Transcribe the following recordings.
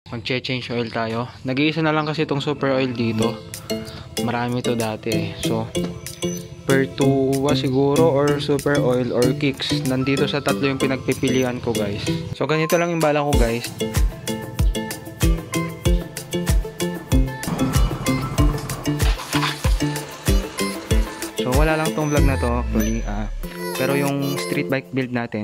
Mag-change oil tayo. Nag-iisa na lang kasi itong super oil dito. Marami to dati eh. So, per 2 siguro or super oil or kicks. Nandito sa tatlo yung pinagpipilian ko guys. So, ganito lang yung bala ko guys. So, wala lang tong vlog na to actually. Pero yung street bike build natin.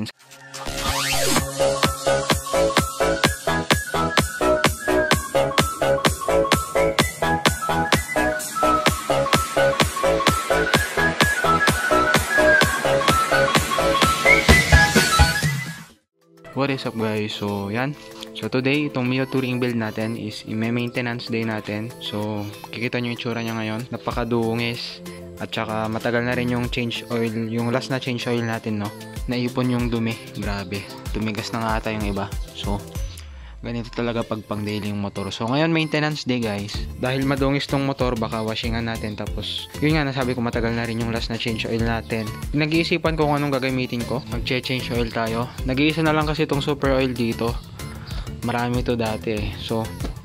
What is up guys? So yan. So today itong Mio Touring build natin is i-maintenance day natin. So kikita nyo yung itsura niya ngayon. Napakadungis. At saka matagal na rin yung change oil. Yung last na change oil natin no. Naipon yung dumi. Grabe. Tumigas na nga ata yung iba. So ganito talaga pag pang daily yung motor. So ngayon maintenance day guys. Dahil madungis tong motor baka washingan natin. Tapos yun nga nasabi ko matagal na rin yung last na change oil natin. Nag-iisipan ko kung anong gagamitin ko. Mag-change oil tayo. Nag-iisa na lang kasi itong super oil dito. Marami to dati eh. So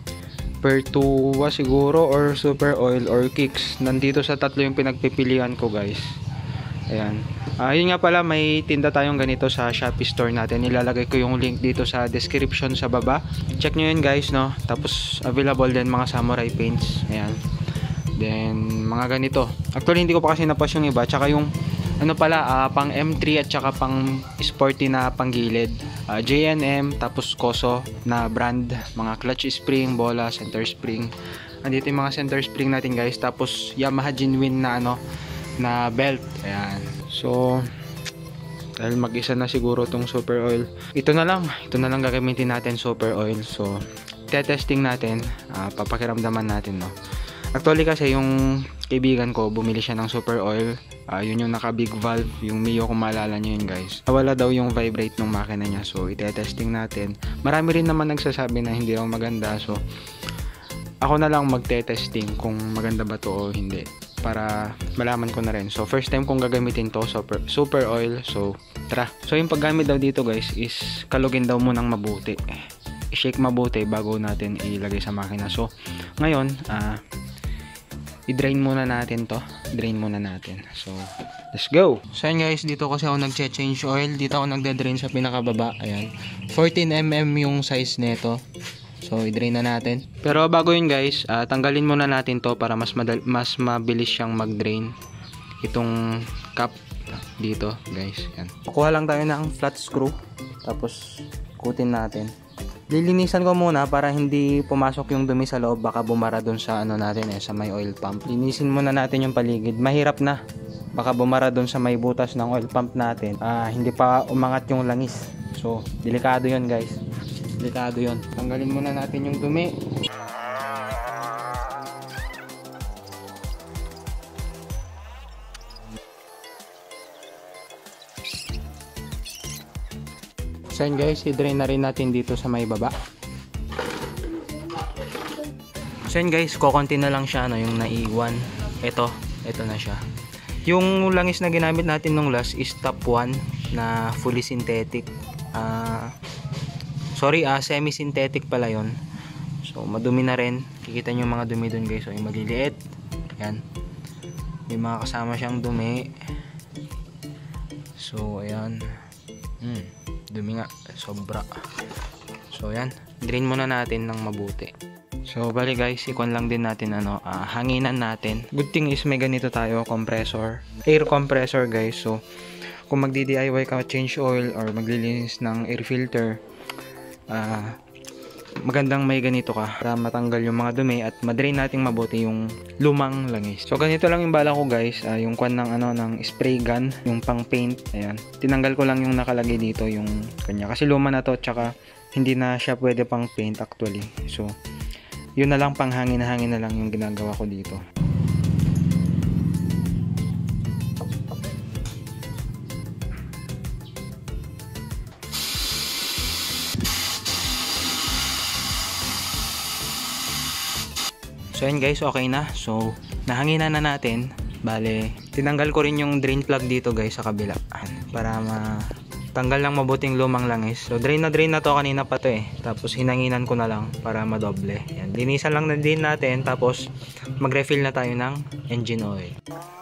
per 2 siguro or super oil or kicks. Nandito sa tatlo yung pinagpipilian ko guys. Ayan. Yun nga pala, may tinda tayong ganito sa Shopee store natin. Ilalagay ko yung link dito sa description sa baba. Check nyo yun guys no. Tapos available din mga samurai paints. Ayan. Then mga ganito. Actually hindi ko pa kasi napas yung iba. Tsaka yung ano pala, pang M3 at saka pang sporty na panggilid. J&M, tapos Koso na brand. Mga clutch spring, bola, center spring. Andito yung mga center spring natin guys. Tapos Yamaha genuine na ano, na belt. Ayan. So dahil mag-isa na siguro tong super oil. Ito na lang gagamitin natin super oil. So testing natin, papakiramdaman natin no. Actually kasi yung kaibigan ko bumili siya ng super oil. Yun yung naka big valve, yung Mio kung maalala nyo yun guys. Wala daw yung vibrate ng makina niya. So ite-testing natin. Marami rin naman nagsasabi na hindi daw maganda. So ako na lang magte-testing kung maganda ba to o hindi, para malaman ko na rin. So first time kong gagamitin to, super oil. So tara. So yung paggamit daw dito guys is kalugin daw munang mabuti. I-shake mabuti bago natin ilagay sa makina. So ngayon i-drain muna natin to. Drain muna natin. So let's go. So yan guys, dito kasi ako nag-change oil. Dito ako nagde-drain sa pinakababa. Ayan, 14mm yung size nito. So i-drain na natin. Pero bago yun guys, tanggalin muna natin to para mas mabilis siyang mag-drain. Itong cap dito guys. Yan. Kukuha lang tayo ng flat screw. Tapos ikutin natin. Lilinisan ko muna para hindi pumasok yung dumi sa loob. Baka bumara dun sa ano natin sa may oil pump. Linisin muna natin yung paligid. Mahirap na. Baka bumara dun sa may butas ng oil pump natin. Hindi pa umangat yung langis. So delikado yun guys. Delikado yun. Tanggalin muna natin yung dumi. So yun guys, i-drain na rin natin dito sa may baba. So yun guys, kukunti na lang siya yung naiwan. Ito na siya. Yung langis na ginamit natin nung last is top 1 na fully synthetic. Semi-synthetic pala yon. So madumi na rin. Kikita nyo yung mga dumi dun guys. So yung maliliit. Yan. May mga kasama siyang dumi. So ayan. Dumi nga. Sobra. So yan. Drain muna natin ng mabuti. So bali guys, ikon lang din natin hanginan natin. Good thing is may ganito tayo, compressor. Air compressor guys. So kung magdi-DIY ka change oil or maglilinis ng air filter, magandang may ganito ka para matanggal yung mga dumi at madrain nating mabuti yung lumang langis. So ganito lang yung bala ko guys, yung kwan ng ng spray gun, yung pang paint. Ayan, tinanggal ko lang yung nakalagay dito yung kanya kasi luma na to, tsaka hindi na siya pwede pang paint actually. So yun na lang, pang hangin na lang yung ginagawa ko dito. So yun guys, okay na. So nahanginan na natin. Bale, tinanggal ko rin yung drain plug dito guys sa kabila para tanggal ng mabuting lumang langis. So drain na to kanina pa to eh. Tapos hinanginan ko na lang para madoble. Yan, linisan lang na din natin tapos mag-refill na tayo ng engine oil.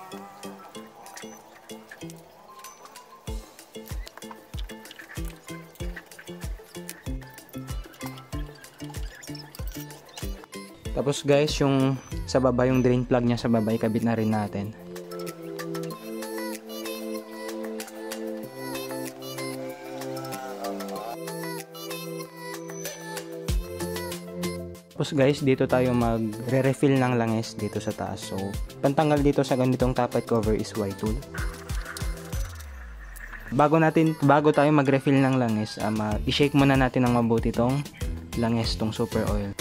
Tapos guys, yung sa baba, yung drain plug niya sa baba, ikabit na rin natin. Tapos guys, dito tayo magre-refill ng langis dito sa taas. So, pantanggal dito sa ganitong tapat cover is Y-tool. Bago tayo mag-refill ng langis, i-shake muna natin ng mabuti tong langis, tong super oil.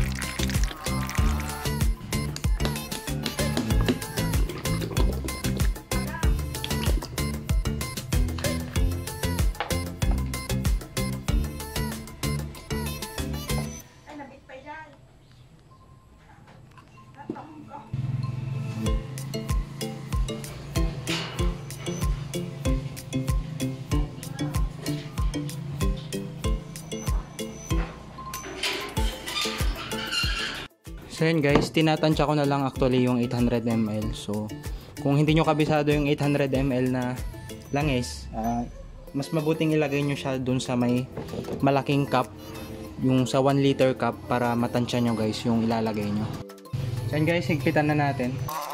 So yun guys, tinatansya ko na lang actually yung 800 ml. So kung hindi nyo kabisado yung 800 ml na langis, mas mabuting ilagay nyo siya dun sa may malaking cup, yung sa 1 liter cup, para matansya nyo guys yung ilalagay nyo. So yun guys, higpitan na natin.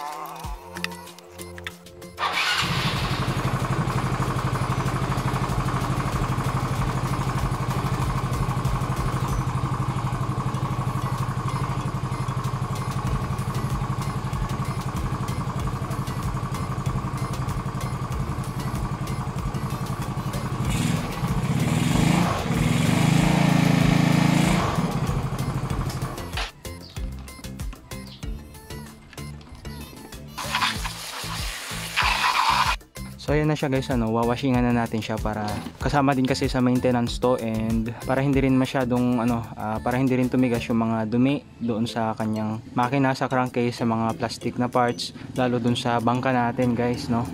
So ayan na siya guys, wawashingan na natin siya para kasama din kasi sa maintenance to, and para hindi rin masyadong para hindi rin tumigas yung mga dumi doon sa kanyang makina, sa crankcase, sa mga plastic na parts, lalo doon sa bangka natin guys, no.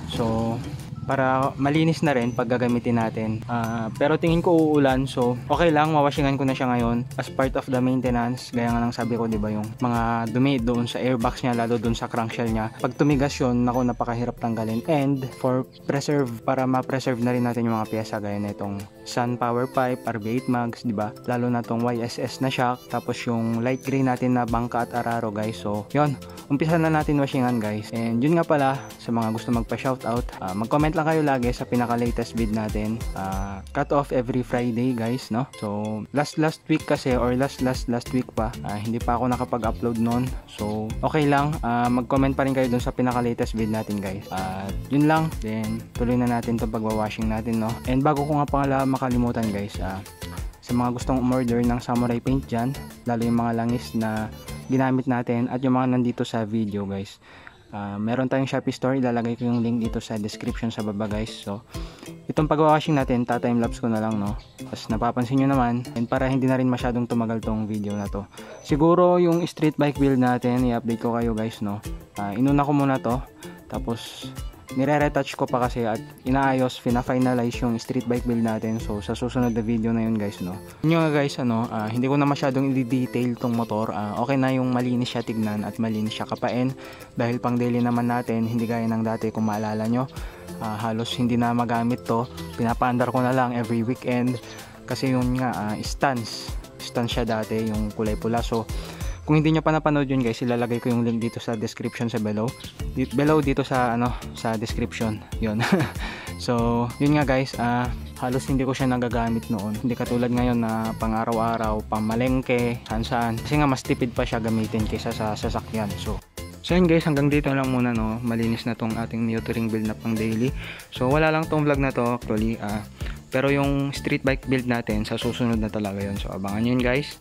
So para malinis na rin pag gagamitin natin. Pero tingin ko uulan, so okay lang, wawashingan ko na siya ngayon as part of the maintenance. Gaya nga lang sabi ko, 'di ba, yung mga dumi doon sa airbox niya, lalo doon sa crankshell niya, pag tumigas yun, naku, napakahirap tanggalin. And for preserve, para ma-preserve na rin natin yung mga piyesa gaya na itong Sun Power Pipe, RB8 mags, 'di ba, lalo na tong YSS na shock, tapos yung light gray natin na bangka at araro guys. So yun, umpisa na natin washingan guys. And yun nga pala, sa mga gusto magpa-shoutout, mag-comment lang kayo lagi sa pinaka-latest vid natin. Cut off every Friday guys, no. So last week kasi, or last week pa, hindi pa ako nakapag-upload noon. So okay lang, mag-comment pa rin kayo dun sa pinaka-latest vid natin guys. Yun lang, then tuloy na natin itong pagwa-washing natin, no. And bago ko nga pala makalimutan guys, sa mga gustong umorder ng samurai paint dyan, lalo yung mga langis na ginamit natin at yung mga nandito sa video guys, meron tayong Shopee store, ilalagay ko yung link dito sa description sa baba guys. So itong pag-washing natin, ta-timelapse ko na lang, no. Tapos napapansin nyo naman, and para hindi na rin masyadong tumagal tong video na to, siguro yung street bike build natin, i-update ko kayo guys, no. Inuna ko muna to, tapos nire-retouch ko pa kasi at inaayos, fina-finalize yung street bike build natin. So sa susunod na video na yun guys, no. Yun nga guys, hindi ko na masyadong i-detail tong motor. Okay na yung malinis siya tignan at malinis siya kapain, dahil pang daily naman natin, hindi gaya ng dati. Kung maalala nyo, halos hindi na magamit to, pinapaandar ko na lang every weekend kasi yun nga, stance siya dati, yung kulay pula. So kung hindi nyo pa napanood yun guys, ilalagay ko yung link dito sa description sa below dito sa sa description yun. So yun nga guys, halos hindi ko siya nagagamit noon, hindi katulad ngayon na pang araw-araw, pang malengke, saan kasi nga mas tipid pa siya gamitin kaysa sa sasakyan. So yun guys, hanggang dito lang muna, no. Malinis na tong ating Mio Touring build na pang daily. So wala lang tong vlog na to actually, pero yung street bike build natin sa susunod na talaga yun. So abangan nyo yun guys.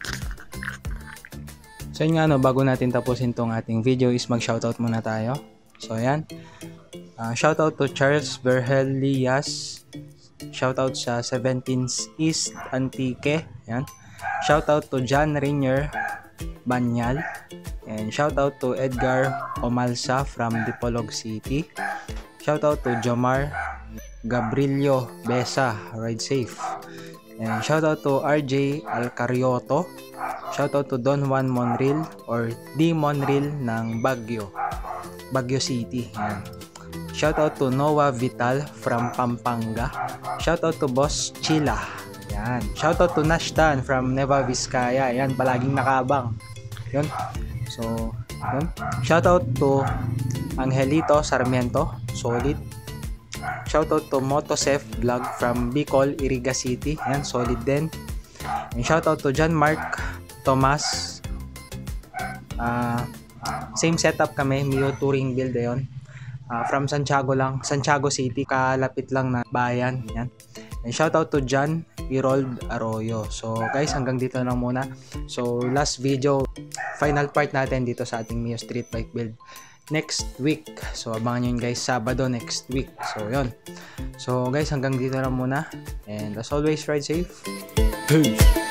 So yun nga, bago natin tapusin tong ating video is mag-shoutout muna tayo. So ayan, shoutout to Charles Berhelias, shoutout sa 17th East Antique, ayan. Shoutout to John Rainier Banyal, and shoutout to Edgar Omalsa from Dipolog City. Shoutout to Jomar Gabrilio Besa, ride safe. And shoutout to RJ Alcarioto. Shoutout to Don Juan Monreal or D Monreal ng Baguio City. Yan. Shoutout to Noah Vital from Pampanga. Shoutout to Boss Chila. Yan. Shoutout to Nashtan from Nueva Vizcaya. Yan, palaging nakabang. Yun. So, yun. Shoutout to Angelito Sarmiento. Solid. Shoutout to Motosef Vlog from Bicol, Iriga City. Yan, solid din. And shoutout to John Mark Thomas. Same setup kami, Mio Touring Build yun. From Santiago City, kalapit lang na bayan. Yan. And shoutout to John Irold Arroyo. So guys, hanggang dito lang muna. So last video, final part natin dito sa ating Mio Street Bike Build next week. So abangan nyo yun guys, Sabado next week. So yun. So guys, hanggang dito lang muna. And as always, ride safe. Peace!